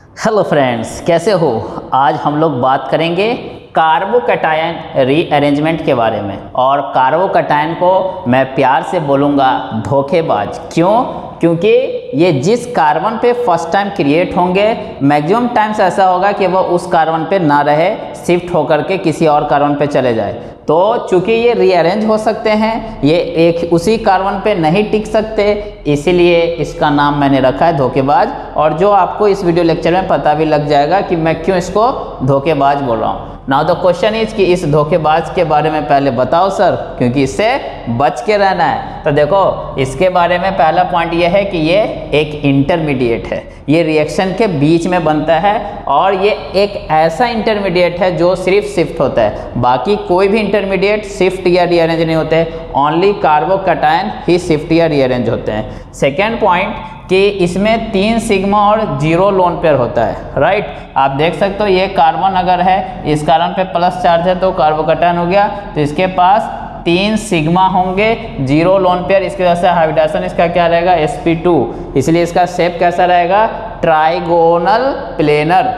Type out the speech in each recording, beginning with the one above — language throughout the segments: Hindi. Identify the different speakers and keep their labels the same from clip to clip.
Speaker 1: हेलो फ्रेंड्स, कैसे हो। आज हम लोग बात करेंगे कार्बोकैटायन रीअरेंजमेंट के बारे में। और कार्बोकैटायन को मैं प्यार से बोलूँगा धोखेबाज। क्यों? क्योंकि ये जिस कार्बन पे फर्स्ट टाइम क्रिएट होंगे, मैक्सिमम टाइम्स ऐसा होगा कि वह उस कार्बन पे ना रहे, शिफ्ट होकर के किसी और कार्बन पे चले जाए। तो चूंकि ये रीअरेंज हो सकते हैं, ये एक उसी कार्बन पे नहीं टिक सकते, इसीलिए इसका नाम मैंने रखा है धोखेबाज। और जो आपको इस वीडियो लेक्चर में पता भी लग जाएगा कि मैं क्यों इसको धोखेबाज बोल रहा हूँ। नाउ द क्वेश्चन इज कि इस धोखेबाज के बारे में पहले बताओ सर, क्योंकि इससे बच के रहना है। तो देखो, इसके बारे में पहला पॉइंट ये है कि ये एक इंटरमीडिएट है, ये रिएक्शन के बीच में बनता है और ये एक ऐसा इंटरमीडिएट है जो सिर्फ शिफ्ट होता है। बाकी कोई भी इंटरमीडिएट शिफ्ट या रीअरेंज नहीं होते, ओनली कार्बोकैटायन ही शिफ्ट या रीअरेंज होते हैं। सेकेंड पॉइंट कि इसमें 3 सिग्मा और 0 लोन पेयर होता है, राइट। आप देख सकते हो ये कार्बन अगर है, इस कार्बन पे प्लस चार्ज है तो कार्बोकैटायन हो गया, तो इसके पास 3 सिग्मा होंगे, 0 लोन पेयर। इसकी वजह से हाइब्रिडाइजेशन इसका क्या रहेगा, sp2, इसलिए इसका शेप कैसा रहेगा, ट्राइगोनल प्लेनर।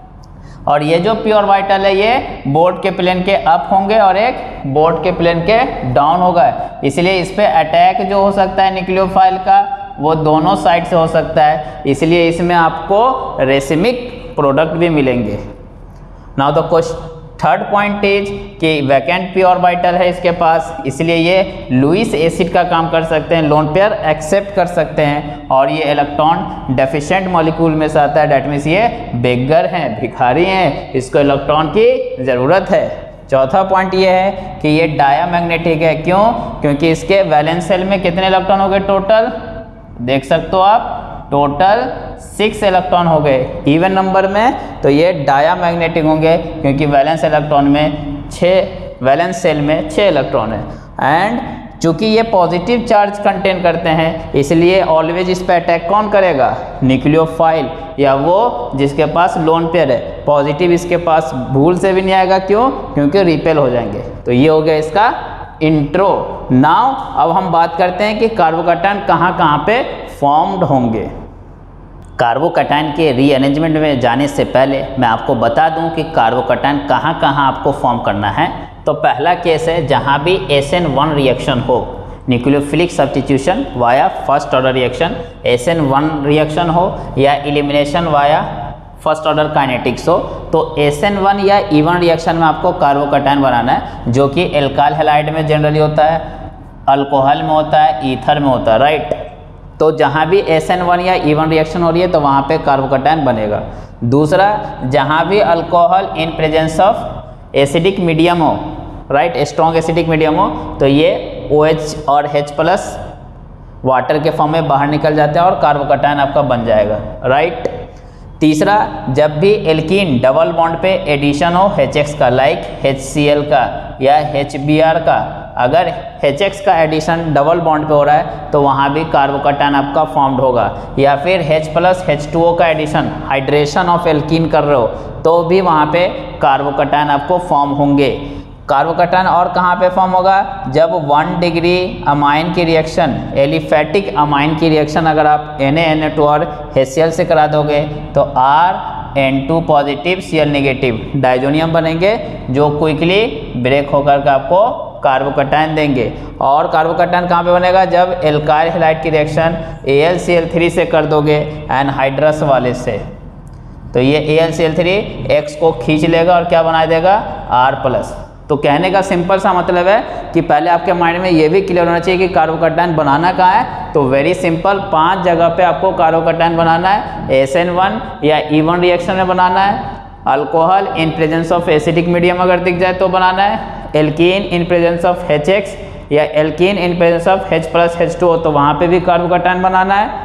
Speaker 1: और ये जो प्योर वाइटल है ये बोर्ड के प्लेन के अप होंगे और एक बोर्ड के प्लेन के डाउन होगा, इसलिए इस पे अटैक जो हो सकता है न्यूक्लियोफाइल का वो दोनों साइड से हो सकता है, इसलिए इसमें आपको रेसिमिक प्रोडक्ट भी मिलेंगे। Now the question third point is कि वैकेंट पी ऑर्बिटल है इसके पास, इसलिए ये लुईस एसिड का काम कर सकते हैं, लोन पेयर एक्सेप्ट कर सकते हैं। और ये इलेक्ट्रॉन डेफिशिएंट मॉलिक्यूल में से आता है, डेट मीन्स ये बेगर हैं, भिखारी हैं, इसको इलेक्ट्रॉन की ज़रूरत है। चौथा पॉइंट ये है कि ये डायामैग्नेटिक है। क्यों? क्योंकि इसके वैलेंस शेल में कितने इलेक्ट्रॉन हो गए टोटल, देख सकते हो आप, टोटल 6 इलेक्ट्रॉन हो गए इवन नंबर में, तो ये डायामैग्नेटिक होंगे क्योंकि वैलेंस इलेक्ट्रॉन में 6, वैलेंस शेल में 6 इलेक्ट्रॉन है। एंड चूंकि ये पॉजिटिव चार्ज कंटेन करते हैं, इसलिए ऑलवेज इस पे अटैक कौन करेगा, न्यूक्लियोफाइल या वो जिसके पास लोन पेयर है। पॉजिटिव इसके पास भूल से भी नहीं आएगा, क्यों? क्योंकि रिपेल हो जाएंगे। तो ये हो गया इसका इंट्रो। नाउ अब हम बात करते हैं कि कार्बोकैटायन कहाँ कहाँ पे फॉर्म्ड होंगे। कार्बोकैटायन के रीअरेंजमेंट में जाने से पहले मैं आपको बता दूं कि कार्बोकैटायन कहाँ कहाँ आपको फॉर्म करना है। तो पहला केस है जहाँ भी SN1 रिएक्शन हो, nucleophilic substitution via first order reaction, SN1 reaction हो या elimination via first order kinetics हो, तो SN1 या E1 रिएक्शन में आपको कार्बोकैटायन बनाना है, जो कि एल्काइल हैलाइड में जनरली होता है, अल्कोहल में होता है, ईथर में होता है, राइट। तो जहाँ भी SN1 या E1 रिएक्शन हो रही है तो वहाँ पे कार्बोकैटायन बनेगा। दूसरा, जहाँ भी alcohol in presence of acidic medium हो, राइट, स्ट्रॉन्ग एसिडिक मीडियम हो, तो ये OH और H+ वाटर के फॉर्म में बाहर निकल जाता है और कार्बोकैटायन आपका बन जाएगा, राइट। तीसरा, जब भी एल्कीन डबल बॉन्ड पे एडिशन हो HX का, लाइक HCl का या HBr का, अगर HX का एडिशन डबल बॉन्ड पे हो रहा है तो वहाँ भी कार्बोकैटायन आपका फॉर्म्ड होगा। या फिर H+ H2O का एडिशन, हाइड्रेशन ऑफ एल्कीन कर रहे हो, तो भी वहाँ पे कार्बोकैटायन आपको फॉर्म होंगे। कार्बोकैटायन और कहाँ पे फॉर्म होगा, जब 1 डिग्री अमाइन की रिएक्शन, एलिफैटिक अमाइन की रिएक्शन अगर आप Na2 और HCl से करा दोगे तो RN2 positive Cl negative diazonium बनेंगे, जो क्विकली ब्रेक होकर के आपको कार्बोकैटायन देंगे। और कार्बोकैटायन कहाँ पे बनेगा, जब एल्काइल हैलाइड की रिएक्शन AlCl3 से कर दोगे एनहाइड्रस वाले से, तो ये AlCl3 X को खींच लेगा और क्या बना देगा, R+। तो कहने का सिंपल सा मतलब है कि पहले आपके माइंड में ये भी क्लियर होना चाहिए कि कार्बोकैटायन बनाना कहाँ है। तो वेरी सिंपल, 5 जगह पे आपको कार्बोकैटायन बनाना है। SN1 या E1 रिएक्शन में बनाना है, alcohol in presence of acidic medium अगर दिख जाए तो बनाना है, alkene in presence of HX या alkene in presence of H+ H2O, तो वहाँ पे भी कार्बोकैटायन बनाना है।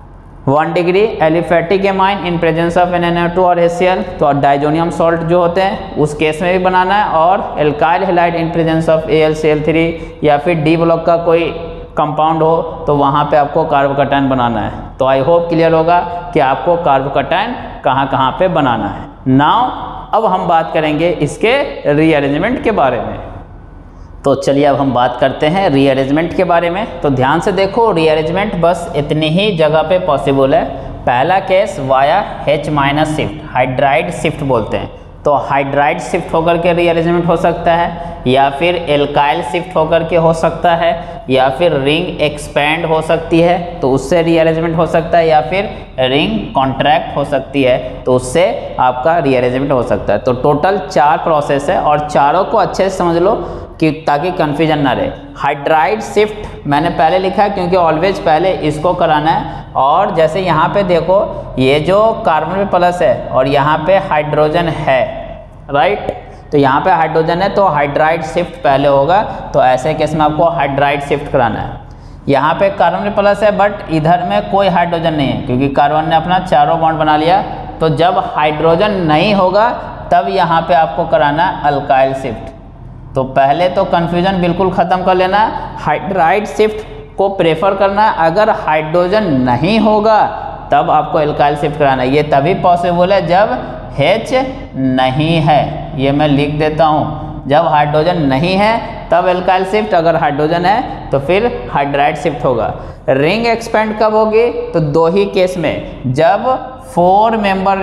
Speaker 1: 1 degree aliphatic amine in presence of Na2 और HCl, तो डाइजोनियम सॉल्ट जो होते हैं उस केस में भी बनाना है। और alkyl halide in presence of AlCl3 या फिर D ब्लॉक का कोई कंपाउंड हो तो वहाँ पे आपको कार्बोकैटायन बनाना है। तो आई होप क्लियर होगा कि आपको कार्बोकैटायन कहाँ कहाँ पे बनाना है। नाउ अब हम बात करेंगे इसके रीअरेंजमेंट के बारे में। तो चलिए अब हम बात करते हैं रीअरेंजमेंट के बारे में। तो ध्यान से देखो, रीअरेंजमेंट बस इतनी ही जगह पे पॉसिबल है। पहला case via H minus shift, hydride shift बोलते हैं। तो हाइड्राइड शिफ्ट होकर के रीअरेंजमेंट हो सकता है, या फिर एल्काइल शिफ्ट होकर के हो सकता है, या फिर रिंग एक्सपेंड हो सकती है तो उससे रीअरेंजमेंट हो सकता है, या फिर रिंग कॉन्ट्रैक्ट हो सकती है तो उससे आपका रीअरेंजमेंट हो सकता है। तो टोटल 4 प्रोसेस है और चारों को अच्छे से समझ लो कि ताकि कन्फ्यूजन ना रहे। हाइड्राइड शिफ्ट मैंने पहले लिखा है क्योंकि ऑलवेज पहले इसको कराना है। और जैसे यहाँ पे देखो ये जो कार्बन पे प्लस है और यहाँ पे हाइड्रोजन है, राइट, तो यहाँ पे हाइड्रोजन है तो हाइड्राइड शिफ्ट पहले होगा। तो ऐसे केस में आपको हाइड्राइड शिफ्ट कराना है। यहाँ पे कार्बन पे प्लस है बट इधर में कोई हाइड्रोजन नहीं है क्योंकि कार्बन ने अपना चारों बॉन्ड बना लिया। तो जब हाइड्रोजन नहीं होगा तब यहाँ पे आपको कराना अल्काइल शिफ्ट। तो पहले तो कन्फ्यूजन बिल्कुल ख़त्म कर लेना, हाइड्राइड शिफ्ट को प्रेफर करना। अगर हाइड्रोजन नहीं होगा तब आपको एल्काइल शिफ्ट कराना है। ये तभी पॉसिबल है जब H नहीं है, ये मैं लिख देता हूँ। जब हाइड्रोजन नहीं है तब एल्काइल शिफ्ट, अगर हाइड्रोजन है तो फिर हाइड्राइड शिफ्ट होगा। रिंग एक्सपेंड कब होगी? तो 2 ही केस में, जब 4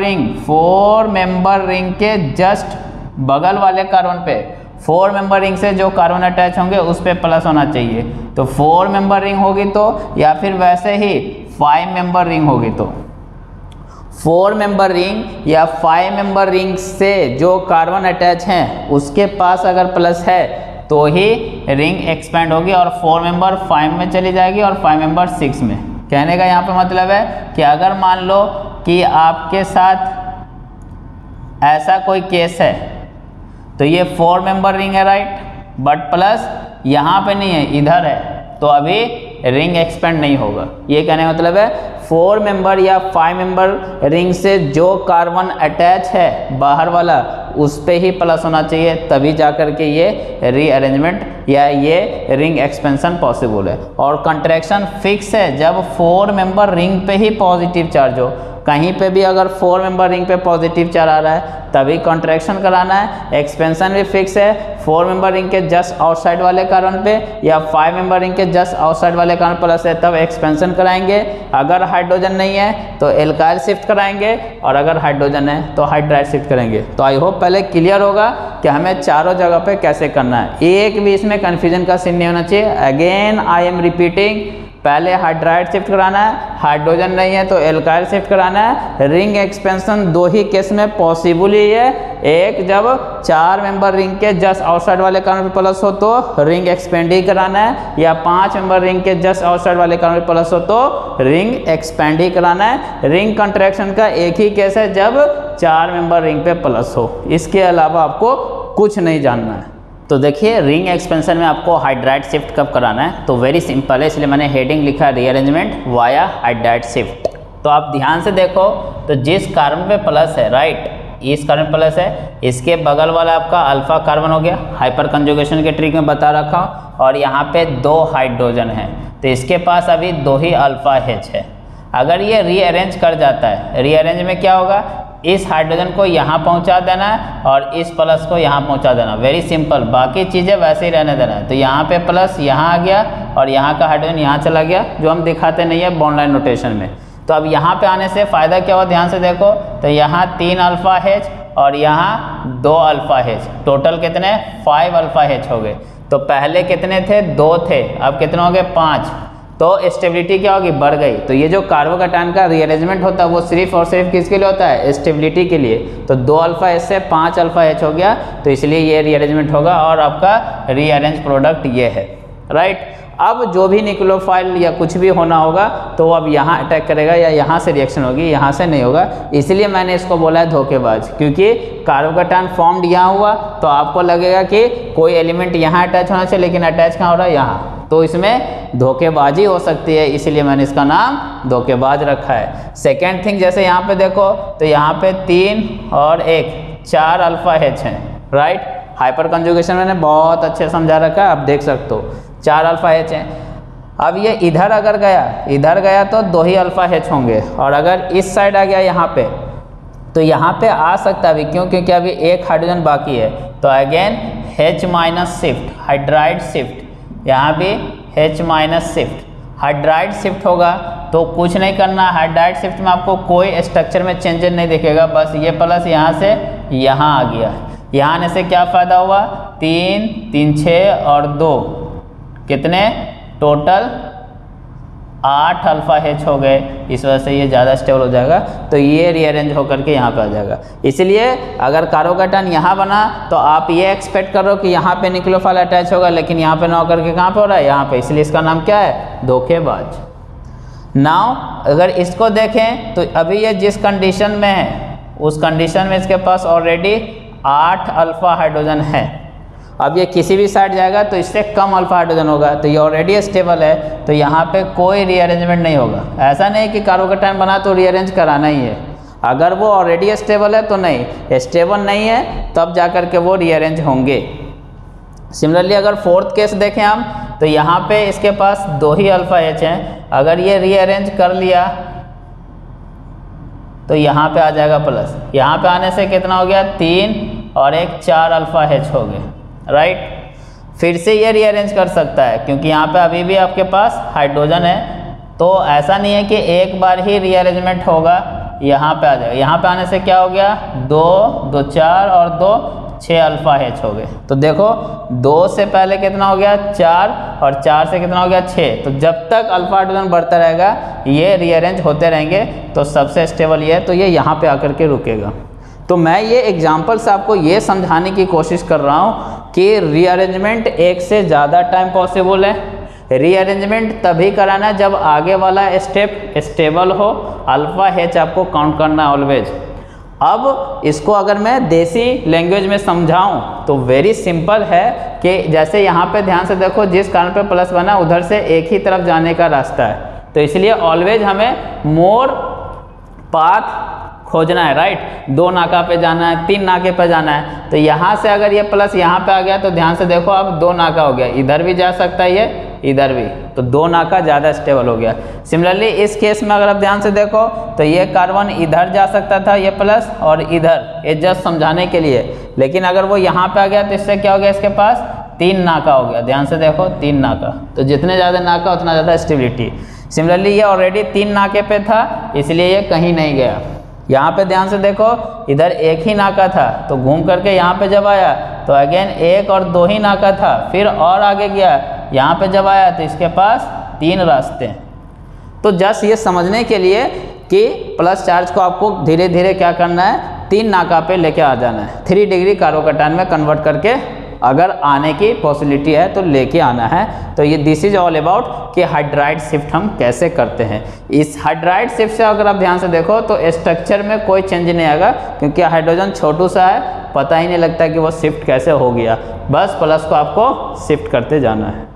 Speaker 1: मेंबर रिंग के जस्ट बगल वाले कार्बन पे 4 मेंबर रिंग से जो कार्बन अटैच होंगे उस पे प्लस होना चाहिए। तो 4 मेंबर रिंग होगी तो, या फिर वैसे ही 5 मेंबर रिंग होगी तो 4 मेंबर रिंग या 5 मेंबर रिंग से जो कार्बन अटैच हैं उसके पास अगर प्लस है तो ही रिंग एक्सपेंड होगी और 4 मेंबर 5 में चली जाएगी और 5 मेंबर 6 में। कहने का यहाँ पे मतलब है कि अगर मान लो कि आपके साथ ऐसा कोई केस है तो ये 4 मेंबर रिंग है, राइट, बट प्लस यहाँ पे नहीं है, इधर है, तो अभी रिंग एक्सपेंड नहीं होगा। ये कहने का मतलब है 4 मेंबर या 5 मेंबर रिंग से जो कार्बन अटैच है बाहर वाला उस पे ही प्लस होना चाहिए, तभी जाकर के ये रीअरेंजमेंट या ये रिंग एक्सपेंशन पॉसिबल है। और कंट्रैक्शन फिक्स है जब 4 मेंबर रिंग पे ही पॉजिटिव चार्ज हो। कहीं पे भी अगर 4 मेंबर रिंग पे पॉजिटिव चार्ज आ रहा है तभी कॉन्ट्रैक्शन कराना है। एक्सपेंशन भी फिक्स है 4 मेंबर रिंग के जस्ट आउटसाइड वाले कार्बन पे या 5 मेंबर रिंग के जस्ट आउटसाइड वाले कार्बन प्लस है तब एक्सपेंशन कराएंगे। अगर हाइड्रोजन नहीं है तो एल्काइल शिफ्ट कराएंगे और अगर हाइड्रोजन है तो हाइड्राइड शिफ्ट करेंगे। तो आई होप पहले क्लियर होगा कि हमें चारों जगह पे कैसे करना है, एक भी इसमें कन्फ्यूजन का सीन नहीं होना चाहिए। अगेन आई एम रिपीटिंग, पहले हाइड्राइड शिफ्ट कराना है, हाइड्रोजन नहीं है तो एल्काइल शिफ्ट कराना है। रिंग एक्सपेंशन 2 ही केस में पॉसिबल ही है, एक जब 4 मेंबर रिंग के जस्ट आउटसाइड वाले कार्बन पे प्लस हो तो रिंग एक्सपेंड ही कराना है, या 5 मेंबर रिंग के जस्ट आउटसाइड वाले कार्बन पे प्लस हो तो रिंग एक्सपेंड ही कराना है। रिंग कंट्रैक्शन का एक ही केस है जब 4 मेंबर रिंग पे प्लस हो, इसके अलावा आपको कुछ नहीं जानना है। तो देखिए रिंग एक्सपेंशन में आपको हाइड्राइड शिफ्ट कब कराना है, तो वेरी सिंपल है, इसलिए मैंने हेडिंग लिखा रीअरेंजमेंट वाया हाइड्राइड शिफ्ट। तो आप ध्यान से देखो तो जिस कार्बन पे प्लस है, राइट, इस कार्बन प्लस है, इसके बगल वाला आपका अल्फा कार्बन हो गया, हाइपर कंजुगेशन के ट्रिक में बता रखा हूँ, और यहाँ पे 2 हाइड्रोजन है तो इसके पास अभी 2 ही अल्फा H है। अगर ये रीअरेंज कर जाता है, रीअरेंज में क्या होगा, इस हाइड्रोजन को यहाँ पहुँचा देना है और इस प्लस को यहाँ पहुँचा देना, वेरी सिंपल, बाकी चीज़ें वैसे ही रहने देना है। तो यहाँ पे प्लस यहाँ आ गया और यहाँ का हाइड्रोजन यहाँ चला गया, जो हम दिखाते नहीं है बॉन्ड लाइन नोटेशन में। तो अब यहाँ पे आने से फ़ायदा क्या हुआ, ध्यान से देखो तो यहाँ 3 अल्फा H और यहाँ 2 अल्फा H, टोटल कितने 5 अल्फा H हो गए। तो पहले कितने थे, 2 थे, अब कितने हो गए 5। तो स्टेबिलिटी क्या होगी, बढ़ गई। तो ये जो कार्बोकैटायन का रीअरेंजमेंट होता है वो सिर्फ और सिर्फ किसके लिए होता है, स्टेबिलिटी के लिए। तो 2 अल्फा H से 5 अल्फा H हो गया, तो इसलिए ये रीअरेंजमेंट होगा और आपका रीअरेंज प्रोडक्ट ये है, राइट। अब जो भी न्यूक्लियोफाइल या कुछ भी होना होगा तो वो अब यहाँ अटैक करेगा या यहाँ से रिएक्शन होगी, यहाँ से नहीं होगा। इसलिए मैंने इसको बोला है धोखेबाज, क्योंकि कार्बोकैटायन फॉर्म्ड यहाँ हुआ तो आपको लगेगा कि कोई एलिमेंट यहाँ अटैच होना चाहिए, लेकिन अटैच कहाँ हो रहा है, यहाँ। तो इसमें धोखेबाजी हो सकती है, इसलिए मैंने इसका नाम धोखेबाज रखा है। सेकेंड थिंग, जैसे यहाँ पे देखो तो यहाँ पे 3 और 1 4 अल्फा H हैं, राइट। हाइपर कंजुगेशन मैंने बहुत अच्छे समझा रखा है, आप देख सकते हो 4 अल्फा H हैं। अब ये इधर अगर गया तो 2 ही अल्फा H होंगे, और अगर इस साइड आ गया यहाँ पे तो यहाँ पे आ सकता है अभी, क्यों, क्योंकि अभी एक हाइड्रोजन बाकी है। तो again H minus shift, hydride shift, यहाँ भी H minus shift, hydride shift होगा तो कुछ नहीं करना, हाइड्राइड शिफ्ट में आपको कोई स्ट्रक्चर में चेंजेस नहीं दिखेगा, बस ये प्लस यहाँ से यहाँ आ गया। यहाँ आने से क्या फ़ायदा हुआ, 3 3 6 और 2 कितने, टोटल 8 अल्फा H हो गए। इस वजह से ये ज़्यादा स्टेबल हो जाएगा, तो ये रीअरेंज होकर के यहाँ पे आ जाएगा। इसलिए अगर कार्बोकैटायन यहाँ बना तो आप ये एक्सपेक्ट करो कि यहाँ पे न्यूक्लियोफाइल अटैच होगा, लेकिन यहाँ पे ना होकर के कहाँ पे हो रहा है, यहाँ पे, इसलिए इसका नाम क्या है, धोखेबाज। नाउ अगर इसको देखें तो अभी ये जिस कंडीशन में है उस कंडीशन में इसके पास ऑलरेडी 8 अल्फा हाइड्रोजन है। अब ये किसी भी साइड जाएगा तो इससे कम अल्फा हाइड्रोजन होगा, तो ये ऑलरेडी स्टेबल है, तो यहाँ पे कोई रीअरेंजमेंट नहीं होगा। ऐसा नहीं कि कार्बोकैटायन बना तो रीअरेंज कराना ही है, अगर वो ऑलरेडी स्टेबल है तो नहीं, स्टेबल नहीं है तब जा कर के वो रीअरेंज होंगे। सिमिलरली अगर फोर्थ केस देखें हम, तो यहाँ पे इसके पास 2 ही अल्फा H हैं, अगर ये रीअरेंज कर लिया तो यहाँ पे आ जाएगा प्लस, यहाँ पे आने से कितना हो गया, 3 और 1 4 अल्फा H हो गए, राइट। फिर से ये रीअरेंज कर सकता है क्योंकि यहाँ पे अभी भी आपके पास हाइड्रोजन है, तो ऐसा नहीं है कि एक बार ही रीअरेंजमेंट होगा, यहाँ पे आ जाएगा। यहाँ पे आने से क्या हो गया, 2 2 4 और 2 6 अल्फा H हो गए। तो देखो 2 से पहले कितना हो गया, 4 और 4 से कितना हो गया, 6। तो जब तक अल्फा हाइड्रोजन बढ़ता रहेगा ये रीअरेंज होते रहेंगे, तो सबसे स्टेबल ये है, तो ये यहाँ पे आकर के रुकेगा। तो मैं ये एग्जाम्पल से आपको ये समझाने की कोशिश कर रहा हूँ कि रीअरेंजमेंट एक से ज़्यादा टाइम पॉसिबल है। रीअरेंजमेंट तभी कराना जब आगे वाला स्टेप स्टेबल हो, अल्फा H आपको काउंट करना है ऑलवेज। अब इसको अगर मैं देसी लैंग्वेज में समझाऊं तो वेरी सिंपल है कि जैसे यहाँ पे ध्यान से देखो, जिस कारण पे प्लस बना उधर से एक ही तरफ जाने का रास्ता है, तो इसलिए ऑलवेज हमें मोर पाथ खोजना है, राइट। 2 नाका पे जाना है, 3 नाके पे जाना है, तो यहाँ से अगर ये प्लस यहाँ पे आ गया तो ध्यान से देखो अब 2 नाका हो गया, इधर भी जा सकता है ये, इधर भी, तो 2 नाका ज़्यादा स्टेबल हो गया। सिमिलरली इस केस में अगर आप ध्यान से देखो तो ये कार्बन इधर जा सकता था, ये प्लस और इधर, ये जस्ट समझाने के लिए, लेकिन अगर वो यहाँ पे आ गया तो इससे क्या हो गया, इसके पास 3 नाका हो गया। ध्यान से देखो 3 नाका, तो जितने ज़्यादा नाका उतना ज़्यादा स्टेबिलिटी। सिमिलरली ये ऑलरेडी 3 नाके पे था, इसलिए ये कहीं नहीं गया। यहाँ पे ध्यान से देखो इधर 1 ही नाका था, तो घूम करके यहाँ पे जब आया तो अगेन 1 और 2 ही नाका था, फिर और आगे गया, यहाँ पे जब आया तो इसके पास 3 रास्ते हैं। तो जस्ट ये समझने के लिए कि प्लस चार्ज को आपको धीरे धीरे क्या करना है, 3 नाका पे लेके आ जाना है, 3 डिग्री कार्बोकैटायन में कन्वर्ट करके अगर आने की पॉसिबिलिटी है तो लेके आना है। तो ये दिस इज ऑल अबाउट कि हाइड्राइड शिफ्ट हम कैसे करते हैं। इस हाइड्राइड शिफ्ट से अगर आप ध्यान से देखो तो स्ट्रक्चर में कोई चेंज नहीं आएगा, क्योंकि हाइड्रोजन छोटू सा है, पता ही नहीं लगता कि वो शिफ्ट कैसे हो गया, बस प्लस को आपको शिफ्ट करते जाना है।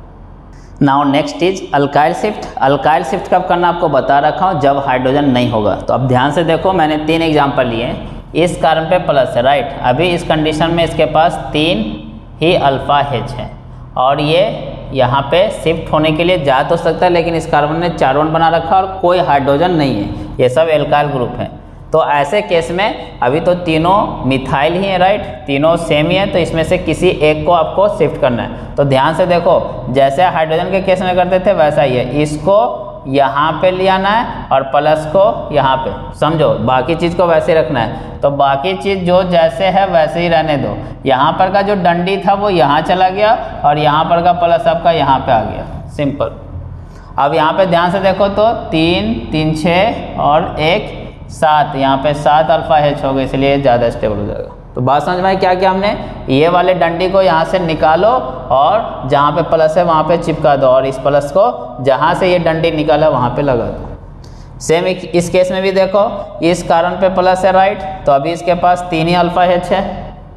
Speaker 1: Now next is alkyl shift. Alkyl shift कब करना आपको बता रखा हूँ, जब हाइड्रोजन नहीं होगा। तो अब ध्यान से देखो, मैंने 3 एग्जाम्पल लिए, इस कार्बन पे प्लस है, राइट। अभी इस कंडीशन में इसके पास 3 ही अल्फा H है, और ये यहाँ पे शिफ्ट होने के लिए जा तो सकता है, लेकिन इस कार्बन ने 4 बॉन्ड बना रखा और कोई हाइड्रोजन नहीं है, ये सब एल्काइल ग्रुप है। तो ऐसे केस में अभी तो तीनों मिथाइल ही है, राइट, तीनों सेम ही है, तो इसमें से किसी एक को आपको शिफ्ट करना है। तो ध्यान से देखो, जैसे हाइड्रोजन के केस में करते थे वैसा ही है, इसको यहाँ पे ले आना है और प्लस को यहाँ पे, समझो, बाकी चीज़ को वैसे रखना है। तो बाकी चीज़ जो जैसे है वैसे ही रहने दो। यहाँ पर का जो डंडी था वो यहाँ चला गया और यहाँ पर का प्लस आपका यहाँ पे आ गया, सिंपल। अब यहाँ पे ध्यान से देखो तो 3 3 6 और 1 7, यहाँ पे 7 अल्फा H हो गए, इसलिए ज़्यादा स्टेबल हो जाएगा। तो बात समझ में आई क्या किया हमने, ये वाले डंडी को यहाँ से निकालो और जहाँ पे प्लस है वहाँ पे चिपका दो, और इस प्लस को जहाँ से ये डंडी निकाला वहाँ पे लगा दो। सेम इस केस में भी देखो, इस कारण पे प्लस है, राइट, तो अभी इसके पास 3 ही अल्फा H है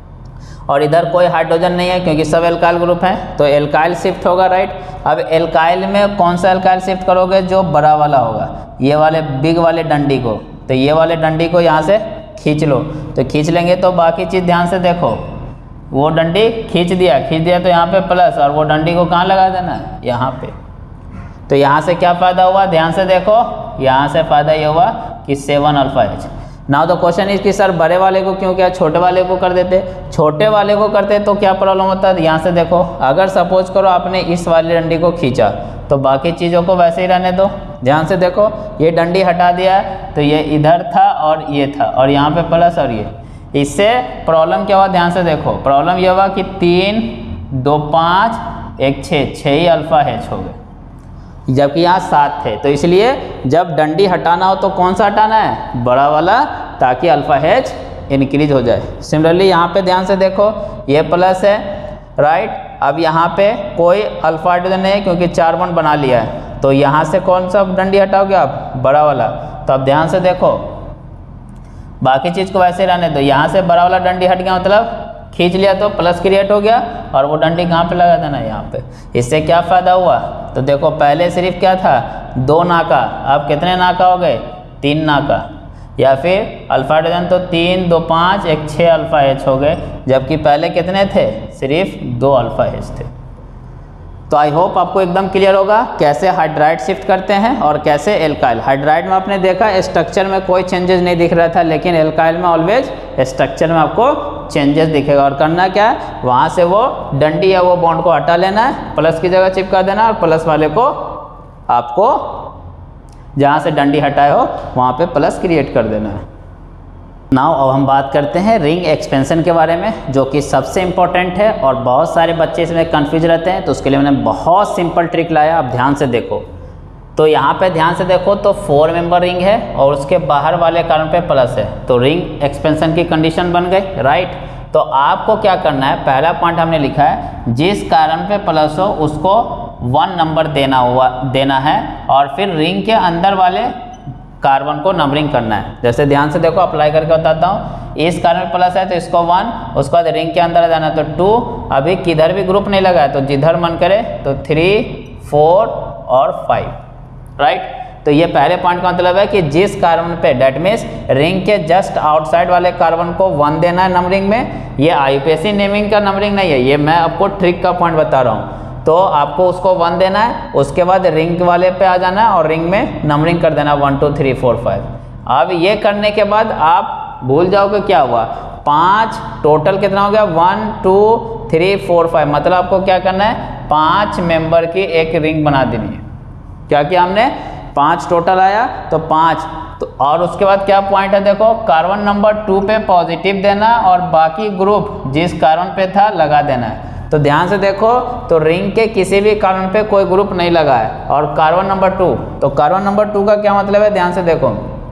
Speaker 1: और इधर कोई हाइड्रोजन नहीं है क्योंकि सब एल्काइल ग्रुप है, तो एल्काइल शिफ्ट होगा, राइट। अब एल्काइल में कौन सा एल्काइल शिफ्ट करोगे, जो बड़ा वाला होगा, ये वाले बिग वाले डंडी को, तो ये वाले डंडी को यहाँ से खींच लो, तो खींच लेंगे तो बाकी चीज़ ध्यान से देखो, वो डंडी खींच दिया तो यहाँ पे प्लस, और वो डंडी को कहाँ लगा देना है, यहाँ पे। तो यहाँ से क्या फ़ायदा हुआ, ध्यान से देखो, यहाँ से फ़ायदा ये हुआ कि 7 alpha H। Now the question is कि सर बड़े वाले को क्यों किया, छोटे वाले को कर देते। छोटे वाले को करते तो क्या प्रॉब्लम होता है, यहाँ से देखो, अगर सपोज करो आपने इस वाले डंडी को खींचा तो बाकी चीज़ों को वैसे ही रहने दो, ध्यान से देखो, ये डंडी हटा दिया है तो ये इधर था और ये था, और यहाँ पे प्लस और ये। इससे प्रॉब्लम क्या हुआ, ध्यान से देखो, प्रॉब्लम ये हुआ कि 3 2 5 1 6, 6 ही अल्फा H हो गए, जबकि यहाँ 7 थे। तो इसलिए जब डंडी हटाना हो तो कौन सा हटाना है, बड़ा वाला, ताकि अल्फा H इंक्रीज हो जाए। सिमिलरली यहाँ पे ध्यान से देखो, ये प्लस है, राइट। अब यहाँ पे कोई अल्फा हाइड्रोजन नहीं है क्योंकि 4 बॉन्ड बना लिया है, तो यहाँ से कौन सा डंडी हटाओगे आप, बड़ा वाला। तो अब ध्यान से देखो, बाकी चीज़ को वैसे रहने दो, यहाँ से बड़ा वाला डंडी हट गया, मतलब खींच लिया तो प्लस क्रिएट हो गया, और वो डंडी कहाँ पे लगा देना, यहाँ पे। इससे क्या फ़ायदा हुआ, तो देखो पहले सिर्फ क्या था, 2 नाका, अब कितने नाका हो गए, 3 नाका। या फिर अल्फा हाइड्रोजन तो 3 2 5 1 6 अल्फा H हो गए, जबकि पहले कितने थे, सिर्फ 2 अल्फा H थे। तो आई होप आपको एकदम क्लियर होगा कैसे हाइड्राइड शिफ्ट करते हैं और कैसे एल्काइल। हाइड्राइड में आपने देखा स्ट्रक्चर में कोई चेंजेस नहीं दिख रहा था, लेकिन एल्काइल में ऑलवेज स्ट्रक्चर में आपको चेंजेस दिखेगा। और करना क्या है, वहाँ से वो डंडी या वो बॉन्ड को हटा लेना है, प्लस की जगह चिपका देना, और प्लस वाले को आपको जहाँ से डंडी हटाए हो वहाँ पे प्लस क्रिएट कर देना है। नाउ अब हम बात करते हैं रिंग एक्सपेंशन के बारे में, जो कि सबसे इम्पोर्टेंट है और बहुत सारे बच्चे इसमें कंफ्यूज रहते हैं। तो उसके लिए मैंने बहुत सिंपल ट्रिक लाया, आप ध्यान से देखो। तो यहाँ पे ध्यान से देखो, तो 4 मेंबर रिंग है और उसके बाहर वाले कार्बन पे प्लस है, तो रिंग एक्सपेंशन की कंडीशन बन गई, राइट। तो आपको क्या करना है, पहला पॉइंट हमने लिखा है, जिस कार्बन पे प्लस हो उसको 1 नंबर देना है, और फिर रिंग के अंदर वाले कार्बन को नंबरिंग करना है। जैसे ध्यान से देखो, अप्लाई करके बताता हूँ। इस कार्बन प्लस है तो इसको 1, उसके बाद रिंग के अंदर जाना तो 2, अभी किधर भी ग्रुप नहीं लगा है तो जिधर मन करे तो 3 4 और 5, राइट। तो ये पहले पॉइंट का मतलब है कि जिस कार्बन पे, डेट मीन्स रिंग के जस्ट आउटसाइड वाले कार्बन को 1 देना है नंबरिंग में। ये IUPAC नेमिंग का नंबरिंग नहीं है, ये मैं आपको ट्रिक का पॉइंट बता रहा हूँ। तो आपको उसको 1 देना है, उसके बाद रिंग वाले पे आ जाना है और रिंग में नंबरिंग कर देना 1 2 3 4 5। अब ये करने के बाद आप भूल जाओगे क्या हुआ, 5 टोटल कितना हो गया, 1 2 3 4 5। मतलब आपको क्या करना है, 5 मेंबर की एक रिंग बना देनी है। क्या किया हमने, 5 टोटल आया तो 5, तो और उसके बाद क्या पॉइंट है, देखो कार्बन नंबर 2 पे पॉजिटिव देना और बाकी ग्रुप जिस कार्बन पे था लगा देना है। तो ध्यान से देखो, तो रिंग के किसी भी कार्बन पे कोई ग्रुप नहीं लगा है, और कार्बन नंबर 2, तो कार्बन नंबर 2 का क्या मतलब है, ध्यान से देखो,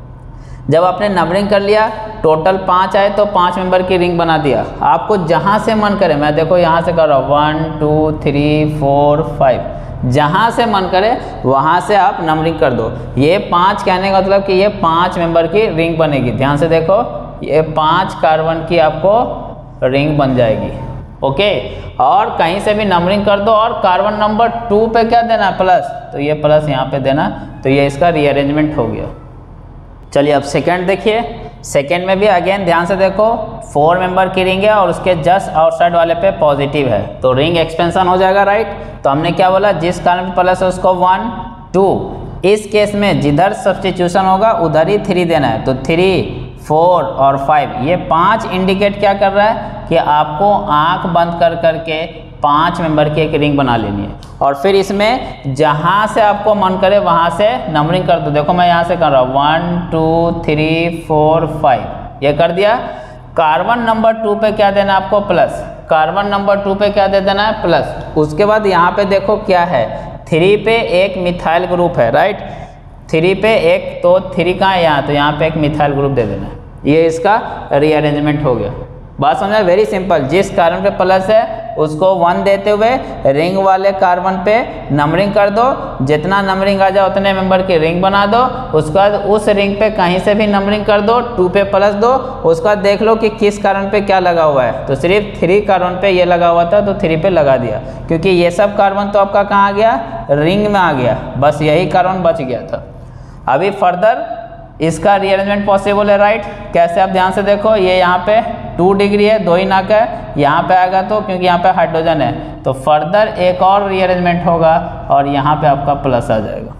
Speaker 1: जब आपने नंबरिंग कर लिया टोटल 5 आए तो 5 मेंबर की रिंग बना दिया। आपको जहाँ से मन करे, मैं देखो यहाँ से कर रहा हूँ 1 2 3 4 5, जहाँ से मन करे वहाँ से आप नंबरिंग कर दो। ये 5 कहने का मतलब कि ये 5 मेंबर की रिंग बनेगी। ध्यान से देखो, ये 5 कार्बन की आपको रिंग बन जाएगी, ओके। और कहीं से भी नंबरिंग कर दो और कार्बन नंबर 2 पे क्या देना है, प्लस, तो ये प्लस यहाँ पे देना, तो ये इसका रीअरेंजमेंट हो गया। चलिए अब सेकंड देखिए। सेकंड में भी अगेन ध्यान से देखो, 4 मेंबर की रिंग है और उसके जस्ट आउटसाइड वाले पे पॉजिटिव है, तो रिंग एक्सपेंशन हो जाएगा, राइट। तो हमने क्या बोला, जिस कार्बन पे प्लस है उसको 1 2, इस केस में जिधर सब्स्टिट्यूशन होगा उधर ही 3 देना है, तो 3 4 और 5। ये 5 इंडिकेट क्या कर रहा है कि आपको आंख बंद कर करके 5 मेंबर की एक रिंग बना लेनी है, और फिर इसमें जहाँ से आपको मन करे वहाँ से नंबरिंग कर दो। देखो मैं यहाँ से कर रहा हूँ 1 2 3 4 5, ये कर दिया। कार्बन नंबर 2 पे क्या देना है आपको, प्लस। कार्बन नंबर 2 पे क्या दे देना है, प्लस। उसके बाद यहाँ पे देखो क्या है, 3 पे एक मिथाइल ग्रुप है, राइट। 3 पे एक, तो 3 कहाँ है यहाँ, तो यहाँ पे एक मिथाइल ग्रुप दे देना है। ये इसका रीअरेंजमेंट हो गया। बात समझा, वेरी सिंपल। जिस कार्बन पे प्लस है उसको 1 देते हुए रिंग वाले कार्बन पे नंबरिंग कर दो, जितना नंबरिंग आ जाए उतने मेंबर की रिंग बना दो। उसके बाद उस रिंग पे कहीं से भी नंबरिंग कर दो, 2 पे प्लस दो। उसके बाद देख लो कि किस कार्बन पे क्या लगा हुआ है, तो सिर्फ 3 कार्बन पे ये लगा हुआ था तो 3 पे लगा दिया, क्योंकि ये सब कार्बन तो आपका कहाँ आ गया, रिंग में आ गया, बस यही कार्बन बच गया था। अभी फर्दर इसका रीअरेंजमेंट पॉसिबल है, राइट। कैसे, आप ध्यान से देखो, ये यहाँ पे 2 डिग्री है, 2 ही नाक है, यहाँ पे आएगा तो क्योंकि यहाँ पे हाइड्रोजन है तो फर्दर एक और रीअरेंजमेंट होगा और यहाँ पे आपका प्लस आ जाएगा।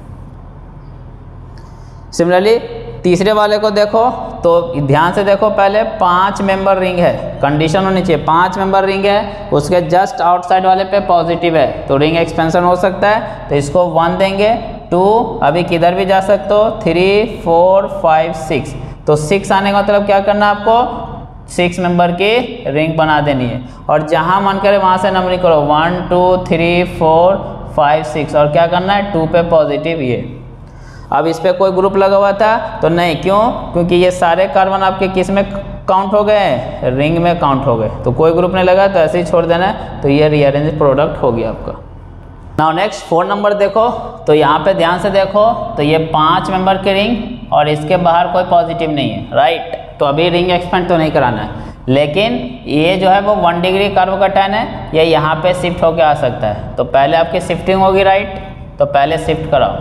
Speaker 1: सिमिलरली तीसरे वाले को देखो, तो ध्यान से देखो, पहले 5 मेंबर रिंग है, कंडीशन होनी चाहिए 5 मेंबर रिंग है, उसके जस्ट आउटसाइड वाले पे पॉजिटिव है तो रिंग एक्सपेंशन हो सकता है, तो इसको 1 देंगे, 2 अभी किधर भी जा सकते हो, 3 4 5 6, तो 6 आने का मतलब क्या करना है आपको, 6 मेंबर की रिंग बना देनी है और जहां मन करे वहां से नंबरिंग करो 1 2 3 4 5 6 और क्या करना है 2 पे पॉजिटिव ये। अब इस पे कोई ग्रुप लगा हुआ था तो नहीं, क्यों, क्योंकि ये सारे कार्बन आपके किस में काउंट हो गए, रिंग में काउंट हो गए, तो कोई ग्रुप नहीं लगा तो ऐसे ही छोड़ देना है, तो ये रीअरेंज प्रोडक्ट हो गया आपका। नाउ नेक्स्ट 4 नंबर देखो, तो यहाँ पे ध्यान से देखो, तो ये 5 मेंबर की रिंग और इसके बाहर कोई पॉजिटिव नहीं है, राइट, तो अभी रिंग एक्सपेंड तो नहीं कराना है, लेकिन ये जो है वो 1 डिग्री कार्बोकैटायन है, ये यहाँ पे शिफ्ट होके आ सकता है, तो पहले आपकी शिफ्टिंग होगी, राइट, तो पहले शिफ्ट कराओ,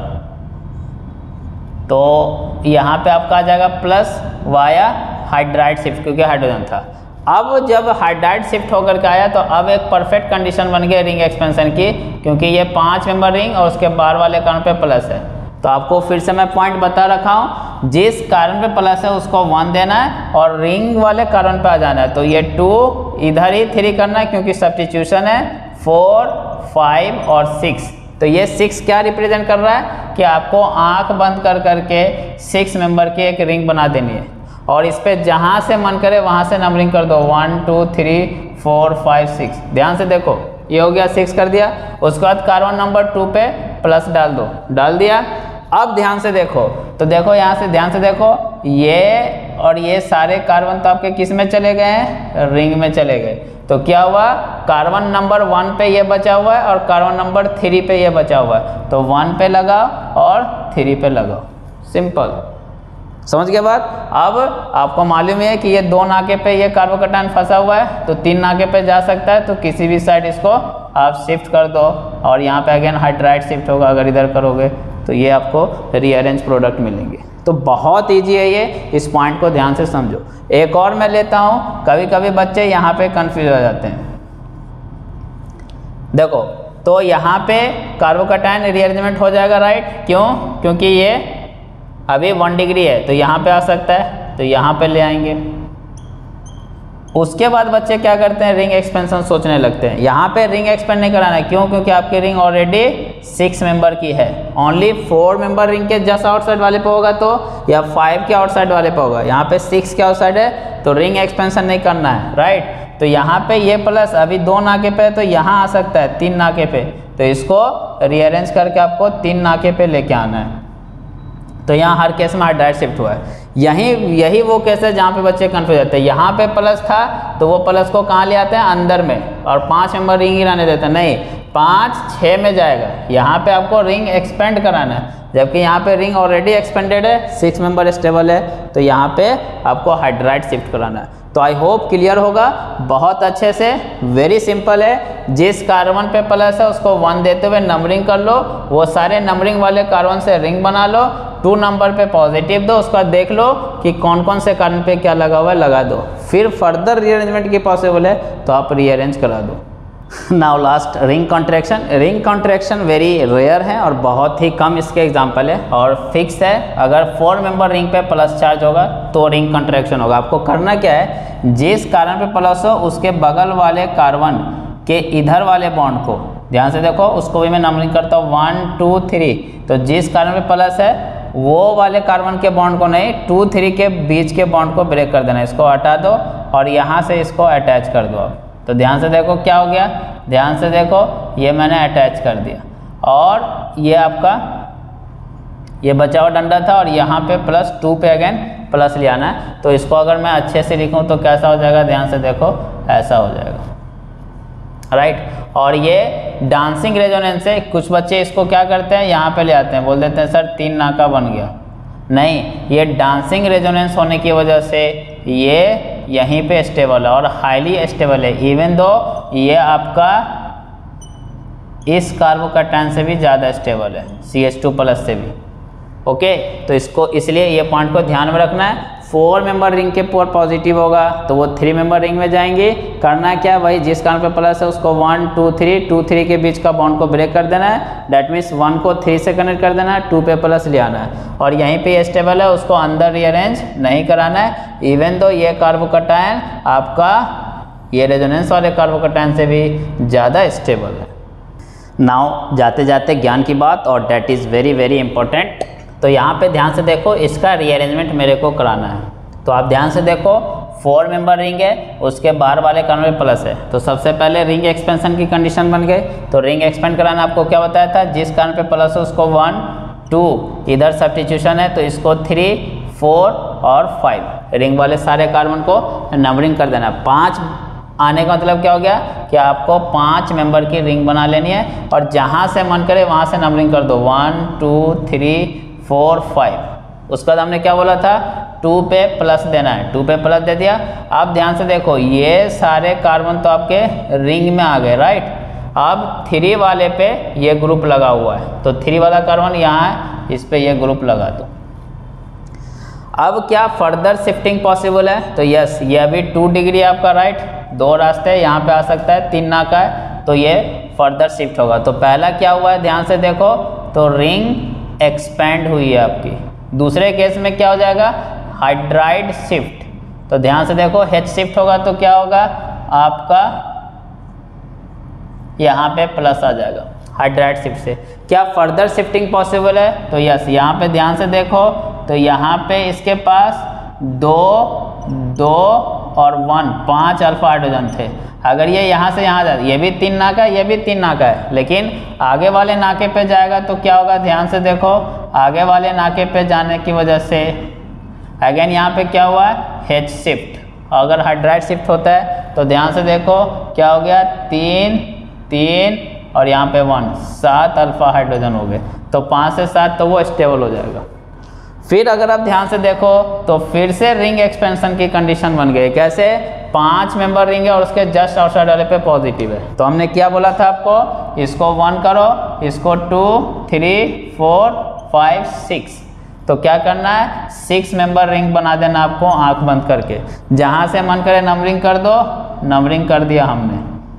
Speaker 1: तो यहाँ पे आपका आ जाएगा प्लस वाया हाइड्राइड शिफ्ट, क्योंकि हाइड्रोजन था। अब जब हाइड्राइड शिफ्ट होकर के आया तो अब एक परफेक्ट कंडीशन बन गई रिंग एक्सपेंशन की, क्योंकि ये 5 मेंबर रिंग और उसके बाहर वाले कारण पे प्लस है, तो आपको फिर से मैं पॉइंट बता रखा हूँ, जिस कारण पे प्लस है उसको 1 देना है और रिंग वाले कारण पे आ जाना है, तो ये 2 इधर ही 3 करना है क्योंकि सब्स्टिट्यूशन है, 4 5 और 6, तो ये 6 क्या रिप्रेजेंट कर रहा है कि आपको आंख बंद कर करके 6 मेंबर की एक रिंग बना देनी है और इस पे जहाँ से मन करे वहाँ से नंबरिंग कर दो 1 2 3 4 5 6, ध्यान से देखो, ये हो गया 6 कर दिया, उसके बाद कार्बन नंबर 2 पे प्लस डाल दो, डाल दिया। अब ध्यान से देखो, तो देखो यहाँ से ध्यान से देखो, ये और ये सारे कार्बन तो आपके किस में चले गए हैं, रिंग में चले गए, तो क्या हुआ, कार्बन नंबर 1 पे ये बचा हुआ है और कार्बन नंबर 3 पे ये बचा हुआ है, तो 1 पे लगाओ और 3 पे लगाओ, सिंपल, समझ गए बात। अब आपको मालूम है कि ये 2 नाके पे ये कार्बोकैटायन फंसा हुआ है, तो 3 नाके पे जा सकता है, तो किसी भी साइड इसको आप शिफ्ट कर दो और यहाँ पे अगेन हाइड्राइड शिफ्ट होगा, अगर इधर करोगे तो ये आपको रीअरेंज प्रोडक्ट मिलेंगे। तो बहुत ईजी है ये, इस पॉइंट को ध्यान से समझो। एक और मैं लेता हूँ, कभी कभी बच्चे यहाँ पे कंफ्यूज हो जाते हैं, देखो, तो यहाँ पे कार्बोकैटायन रीअरेंजमेंट हो जाएगा, राइट, क्यों, क्योंकि ये अभी 1 डिग्री है तो यहाँ पे आ सकता है, तो यहाँ पे ले आएंगे। उसके बाद बच्चे क्या करते हैं, रिंग एक्सपेंशन सोचने लगते हैं, यहाँ पे रिंग एक्सपेंड नहीं कराना है, क्यों, क्योंकि आपकी रिंग ऑलरेडी 6 मेंबर की है, ओनली 4 मेंबर रिंग के जस्ट आउटसाइड वाले पे होगा तो, या 5 के आउटसाइड वाले पे होगा, यहाँ पे 6 के आउटसाइड है तो रिंग एक्सपेंशन नहीं करना है, राइट, तो यहाँ पे ये प्लस अभी 2 नाके पे है तो यहाँ आ सकता है 3 नाके पे, तो इसको रीअरेंज करके आपको 3 नाके पे लेके आना है, तो यहाँ हर केस में हाइड्राइड शिफ्ट हुआ है। यही वो केस है जहाँ पे बच्चे कन्फ्यूज होते हैं, यहाँ पे प्लस था तो वो प्लस को कहाँ ले आते हैं, अंदर में, और 5 मेंबर रिंग ही रहने देते हैं, नहीं, 5 6 में जाएगा, यहाँ पे आपको रिंग एक्सपेंड कराना है, जबकि यहाँ पे रिंग ऑलरेडी एक्सपेंडेड है, 6 मेंबर स्टेबल है, तो यहाँ पे आपको हाइड्राइड शिफ्ट कराना है। तो आई होप क्लियर होगा बहुत अच्छे से, वेरी सिंपल है, जिस कार्बन पे प्लस है उसको 1 देते हुए नंबरिंग कर लो, वो सारे नंबरिंग वाले कार्बन से रिंग बना लो, 2 नंबर पे पॉजिटिव दो, उसका देख लो कि कौन कौन से कार्बन पे क्या लगा हुआ है, लगा दो, फिर फर्दर रीअरेंजमेंट की पॉसिबल है तो आप रीअरेंज करा दो। Now last ring contraction. Ring contraction very rare है और बहुत ही कम इसके एग्जाम्पल है और फिक्स है, अगर 4 मेंबर रिंग पे प्लस चार्ज होगा तो रिंग कॉन्ट्रैक्शन होगा। आपको करना क्या है, जिस कार्बन पे प्लस हो उसके बगल वाले कार्बन के इधर वाले बॉन्ड को, ध्यान से देखो, उसको भी मैं नंबरिंग करता हूँ 1 2 3, तो जिस कार्बन पे प्लस है वो वाले कार्बन के बॉन्ड को नहीं, 2 3 के बीच के बॉन्ड को ब्रेक कर देना, इसको हटा दो और यहाँ से इसको अटैच कर दो। तो ध्यान से देखो क्या हो गया, ध्यान से देखो, ये मैंने अटैच कर दिया और ये आपका ये बचा हुआ डंडा था और यहाँ पे +2 पे अगेन प्लस ले आना है। तो इसको अगर मैं अच्छे से लिखूँ तो कैसा हो जाएगा, ध्यान से देखो, ऐसा हो जाएगा, राइट। और ये डांसिंग रेजोनेंस है, कुछ बच्चे इसको क्या करते हैं, यहाँ पे ले आते हैं, बोल देते हैं सर 3 नाका बन गया, नहीं, ये डांसिंग रेजोनेंस होने की वजह से ये यहीं पे स्टेबल है और हाईली स्टेबल है, इवन दो ये आपका इस कार्बोकैटायन से भी ज़्यादा स्टेबल है, CH2+ से भी। ओके, तो इसको इसलिए ये पॉइंट को ध्यान में रखना है। 4 मेंबर रिंग के पर पॉजिटिव होगा तो वो 3 मेंबर रिंग में जाएंगे। करना क्या, वही जिस कारण पे प्लस है उसको 1 2 3 2 3 के बीच का बॉन्ड को ब्रेक कर देना है, डैट मीन्स 1 को 3 से कनेक्ट कर देना है, 2 पे प्लस ले आना है और यहीं पे ये स्टेबल है, उसको अंदर रीअरेंज नहीं कराना है, इवन दो ये कार्बोकैटायन आपका ये रेजोनेंस वाले कार्बोकैटायन से भी ज़्यादा स्टेबल है। नाउ जाते जाते ज्ञान की बात, और that is very very important. तो यहाँ पे ध्यान से देखो, इसका रीअरेंजमेंट मेरे को कराना है। तो आप ध्यान से देखो, 4 मेंबर रिंग है, उसके बाहर वाले कर्न में प्लस है। तो सबसे पहले रिंग एक्सपेंशन की कंडीशन बन गई। तो रिंग एक्सपेंड कराना आपको क्या बताया था, जिस कर्न पे प्लस है उसको 1 2, इधर सब्स्टिट्यूशन है तो इसको 3 4 और 5, रिंग वाले सारे कार्बन को नंबरिंग कर देना। 5 आने का मतलब क्या हो गया कि आपको 5 मेंबर की रिंग बना लेनी है, और जहाँ से मन करे वहाँ से नंबरिंग कर दो, 1 2 3 4 5। उसके बाद हमने क्या बोला था, 2 पे प्लस देना है, 2 पे प्लस दे दिया। अब ध्यान से देखो, ये सारे कार्बन तो आपके रिंग में आ गए, राइट। अब 3 वाले पे ये ग्रुप लगा हुआ है, तो 3 वाला कार्बन यहाँ है, इस पे ये ग्रुप लगा दो। अब क्या फर्दर शिफ्टिंग पॉसिबल है, तो यस, ये अभी 2 डिग्री है आपका, राइट। 2 रास्ते यहाँ पे आ सकता है, 3 नाका है, तो ये फर्दर शिफ्ट होगा। तो पहला क्या हुआ है, ध्यान से देखो, तो रिंग एक्सपेंड हुई है आपकी। दूसरे केस में क्या हो जाएगा, हाइड्राइड शिफ्ट। तो ध्यान से देखो, H शिफ्ट होगा तो क्या होगा आपका, यहाँ पे प्लस आ जाएगा हाइड्राइड शिफ्ट से। क्या फर्दर शिफ्टिंग पॉसिबल है, तो यस, यहाँ पे ध्यान से देखो, तो यहाँ पे इसके पास 2 2 और 1 5 अल्फा हाइड्रोजन थे। अगर ये यहाँ से यहाँ जाए, ये भी 3 नाका है, ये भी 3 नाका है, लेकिन आगे वाले नाके पे जाएगा तो क्या होगा, ध्यान से देखो, आगे वाले नाके पे जाने की वजह से अगेन यहाँ पे क्या हुआ है, H शिफ्ट। अगर हाइड्राइड शिफ्ट होता है तो ध्यान से देखो क्या हो गया, 3 3 और यहाँ पे 1, 7 अल्फा हाइड्रोजन हो गए। तो 5 से 7 तो वो स्टेबल हो जाएगा। फिर अगर आप ध्यान से देखो तो फिर से रिंग एक्सपेंशन की कंडीशन बन गई। कैसे, 5 मेंबर रिंग है और उसके जस्ट आउटसाइड वाले पे पॉजिटिव है। तो हमने क्या बोला था आपको, इसको 1 करो, इसको 2 3 4 5 6। तो क्या करना है, 6 मेंबर रिंग बना देना आपको आंख बंद करके। जहाँ से मन करे नंबरिंग कर दो, नंबरिंग कर दिया हमने।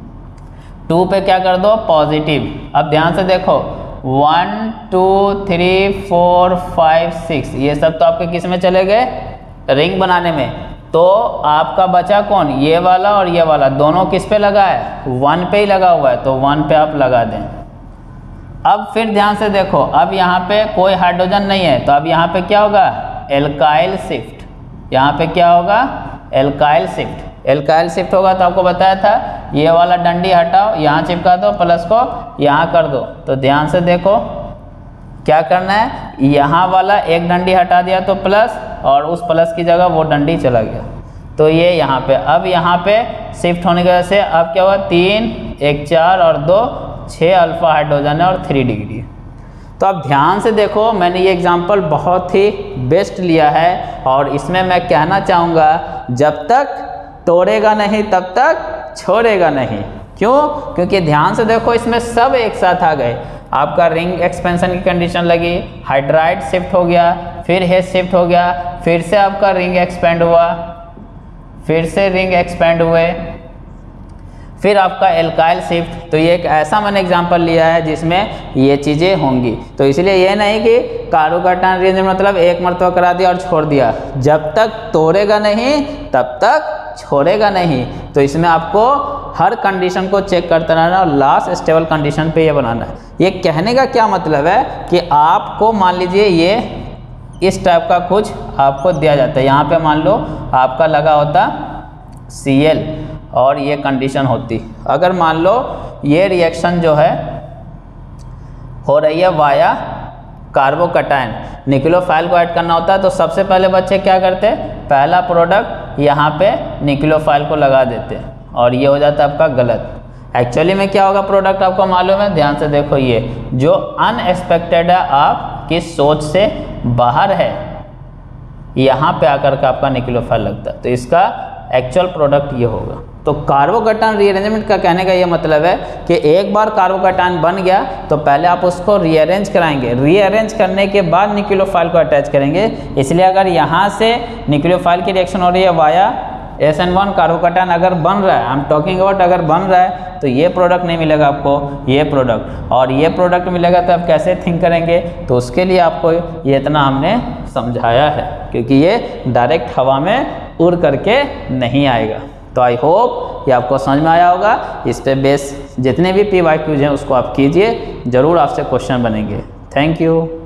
Speaker 1: 2 पे क्या कर दो, पॉजिटिव। अब ध्यान से देखो, 1 2 3 4 5 6, ये सब तो आपके किस में चले गए, रिंग बनाने में। तो आपका बचा कौन, ये वाला और ये वाला, दोनों किस पे लगा है, 1 पे ही लगा हुआ है, तो 1 पे आप लगा दें। अब फिर ध्यान से देखो, अब यहाँ पे कोई हाइड्रोजन नहीं है, तो अब यहाँ पे क्या होगा, एल्काइल शिफ्ट। यहाँ पे क्या होगा, एल्काइल शिफ्ट। एल्काइल शिफ्ट होगा तो आपको बताया था, ये वाला डंडी हटाओ, यहाँ चिपका दो, प्लस को यहाँ कर दो। तो ध्यान से देखो क्या करना है, यहाँ वाला एक डंडी हटा दिया तो प्लस, और उस प्लस की जगह वो डंडी चला गया, तो ये यहाँ पे। अब यहाँ पे शिफ्ट होने की वजह से अब क्या हुआ, 3 1 4 और 2 6 अल्फा हाइड्रोजन है और 3 डिग्री। तो अब ध्यान से देखो, मैंने ये एग्जांपल बहुत ही बेस्ट लिया है, और इसमें मैं कहना चाहूँगा, जब तक तोड़ेगा नहीं तब तक छोड़ेगा नहीं। क्यों, क्योंकि ध्यान से देखो, इसमें सब एक साथ आ गए। आपका रिंग एक्सपेंशन की कंडीशन लगी, हाइड्राइड शिफ्ट हो गया, फिर H शिफ्ट हो गया, फिर से आपका रिंग एक्सपेंड हुआ, फिर से रिंग एक्सपेंड हुए, फिर आपका एल्काइल शिफ्ट। तो ये एक ऐसा मैंने एग्जांपल लिया है जिसमें ये चीज़ें होंगी। तो इसलिए ये नहीं कि कार्बोकैटायन रीअरेंजमेंट मतलब एक मरतबा करा दिया और छोड़ दिया, जब तक तोड़ेगा नहीं तब तक छोड़ेगा नहीं। तो इसमें आपको हर कंडीशन को चेक करते रहना और लास्ट स्टेबल कंडीशन पे ये बनाना है। ये कहने का क्या मतलब है कि आपको मान लीजिए ये इस टाइप का कुछ आपको दिया जाता है, यहाँ पे मान लो आपका लगा होता Cl और ये कंडीशन होती, अगर मान लो ये रिएक्शन जो है हो रही है वाया कार्बोकैटायन, न्यूक्लियोफाइल को ऐड करना होता है, तो सबसे पहले बच्चे क्या करते हैं, पहला प्रोडक्ट यहाँ पे न्यूक्लियोफाइल को लगा देते हैं, और ये हो जाता है आपका गलत। एक्चुअली में क्या होगा, प्रोडक्ट आपको मालूम है, ध्यान से देखो, ये जो अनएक्सपेक्टेड है, आपकी सोच से बाहर है, यहाँ पे आकर के आपका न्यूक्लियोफाइल लगता है, तो इसका एक्चुअल प्रोडक्ट ये होगा। तो कार्बोकैटायन रीअरेंजमेंट का कहने का ये मतलब है कि एक बार कार्बोकैटायन बन गया तो पहले आप उसको रीअरेंज कराएंगे, रीअरेंज करने के बाद न्यूक्लियोफाइल को अटैच करेंगे। इसलिए अगर यहाँ से न्यूक्लियोफाइल की रिएक्शन हो रही है वाया SN1 कार्बोकैटायन अगर बन रहा है, आई एम टॉकिंग अबाउट अगर बन रहा है, तो ये प्रोडक्ट नहीं मिलेगा आपको, ये प्रोडक्ट, और ये प्रोडक्ट मिलेगा तो आप कैसे थिंक करेंगे। तो उसके लिए आपको ये इतना हमने समझाया है, क्योंकि ये डायरेक्ट हवा में उड़ करके नहीं आएगा। तो आई होप ये आपको समझ में आया होगा। इस पे बेस जितने भी PYQs हैं उसको आप कीजिए, ज़रूर आपसे क्वेश्चन बनेंगे। Thank you.